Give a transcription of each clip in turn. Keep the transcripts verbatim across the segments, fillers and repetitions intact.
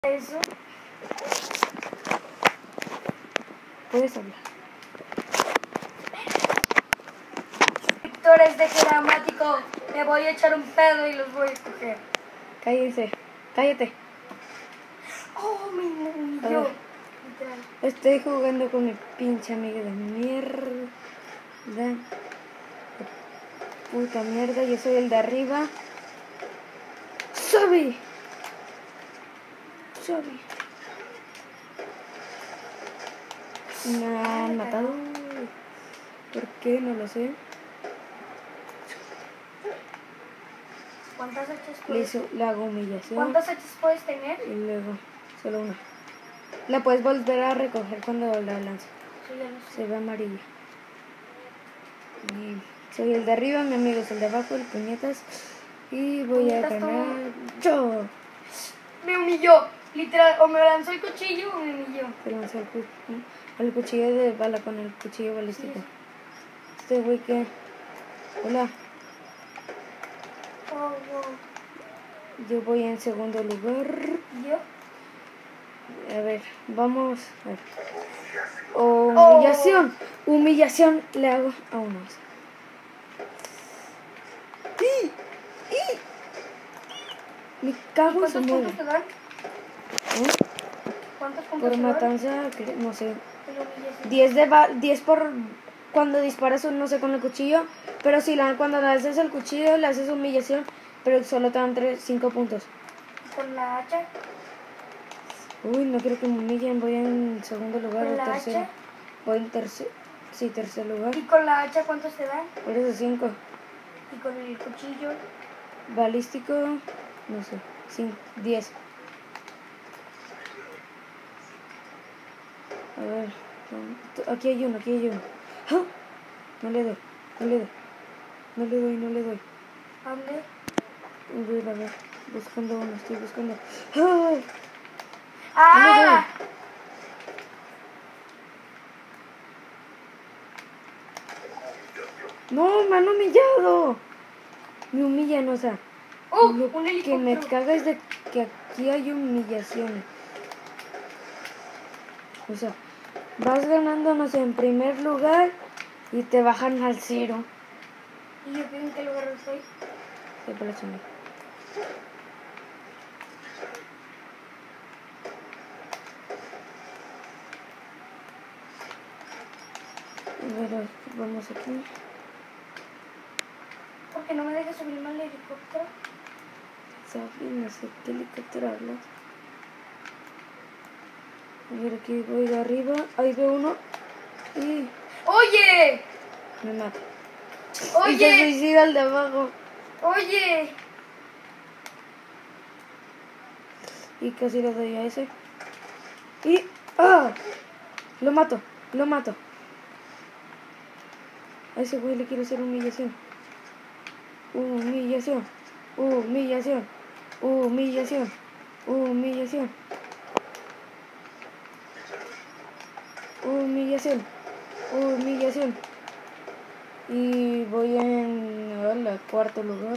Eso. Puedes hablar. Vectores de gramático. Me voy a echar un pedo y los voy a escoger. Cállese. Cállate. Oh, mi A niño. ver. Estoy jugando con mi pinche amiga de mierda. De puta mierda. Yo soy el de arriba. ¡Sobi! ¡Sobi! Me han matado. ¿Por qué? No lo sé. ¿Cuántas H's Le, puedes, hizo, le hago humillación. ¿Cuántas H's puedes tener? Y luego, solo una. La puedes volver a recoger cuando la lanzo. Sí, ya lo sé. Se ve amarilla. Y soy el de arriba, mi amigo es el de abajo, el puñetas. Y voy a Puñetas ganar tú. yo. Me humilló. Literal, o me lanzó el cuchillo o me humilló. Te lanzó el, cu el cuchillo de bala con el cuchillo balístico. Sí. Este güey que... Hola, Oh, wow. yo voy en segundo lugar. ¿Yo? A ver, vamos a ver. Humillación. Oh. Humillación le hago a unos. ¡Y! ¡Y! Me cago en su ¿Cuántos madre. puntos te dan? ¿Eh? ¿Cuántos puntos Por te dan? matanza, no sé. Te lo humillación. diez de ba diez por cuando disparas, no sé, con el cuchillo. Pero si la, cuando le haces el cuchillo, le haces humillación, pero solo te dan cinco puntos. ¿Con la hacha? Uy, no quiero que me humillen. Voy en segundo lugar ¿Con o la tercero. hacha? Voy en tercer, sí, tercer lugar. ¿Y con la hacha cuántos te dan? Por eso cinco. ¿Y con el cuchillo? Balístico, no sé, cinco, diez. A ver, aquí hay uno, aquí hay uno. ¡Ah! No le doy, no le doy, no le doy, no le doy. ¿A dónde? Voy a ver, buscando uno, estoy buscando. ¡Ah! ¡Ah! No, me han humillado. Me humillan, o sea. ¡Uh! Lo Un que helicóptero. me caga es de que aquí hay humillaciones. O sea, vas ganando, no sé, en primer lugar y te bajan al cero. ¿Y yo en qué lugar estoy? Sí, por la chingada. A ver, vamos aquí. ¿Por qué no me dejas subirme al helicóptero? ¿Sabes? No sé qué helicóptero hablas. A ver, aquí voy de arriba. Ahí veo uno. Y ¡Oye! me mata. ¡Oye! Y se suicida el de abajo. ¡Oye! Y casi le doy a ese. Y... ¡ah! Lo mato, lo mato. A ese güey le quiero hacer humillación. Humillación. Humillación. Humillación. Humillación. Humillación. Humillación. Y voy en el cuarto lugar.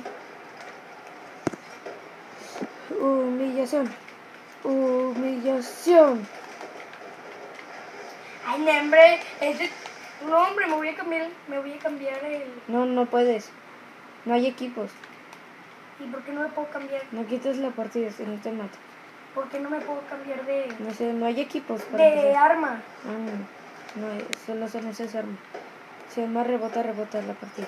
Humillación. Humillación. Ay, no, hombre, ese... No, hombre, me voy a cambiar, me voy a cambiar el... No, no puedes. No hay equipos. ¿Y por qué no me puedo cambiar? No quites la partida, si no te mato. ¿Por qué no me puedo cambiar de... No sé, no hay equipos para de empezar. arma? Ah, no, no, solo son esas armas. Si además rebota, rebota la partida.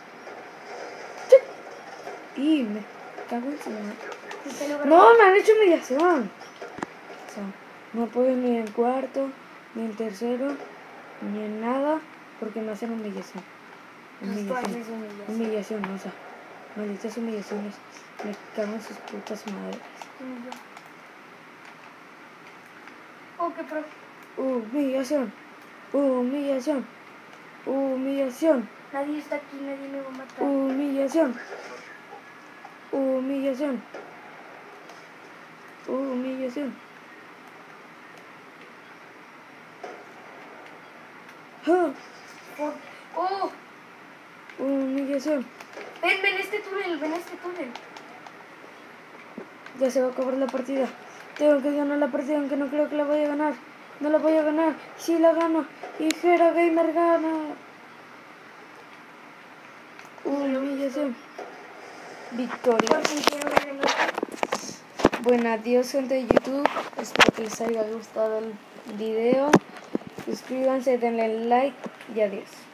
Y me cago en su madre. ¿En qué lugar No, voy? me han hecho humillación. O sea, no puedo ni en cuarto, ni en tercero, ni en nada, porque me hacen humillación. Pues tú Humillación. haces humillación. Humillación, o sea, malditas humillaciones. Me cago en sus putas madres. Humilló. Oh, qué pro. Humillación. Humillación. Humillación. Nadie está aquí, nadie me va a matar. Humillación. Humillación. Humillación. ¡Ah! Por... ¡Oh! Humillación. Ven, ven este túnel, ven este túnel. Ya se va a acabar la partida. Tengo que ganar la partida, aunque no creo que la vaya a ganar. No la voy a ganar. Sí la gano. Y Jera Gamer gana. Humillación. Victoria. Por fin quiero ver el otro. Bueno, adiós gente de YouTube. Espero que les haya gustado el video. Suscríbanse, denle like y adiós.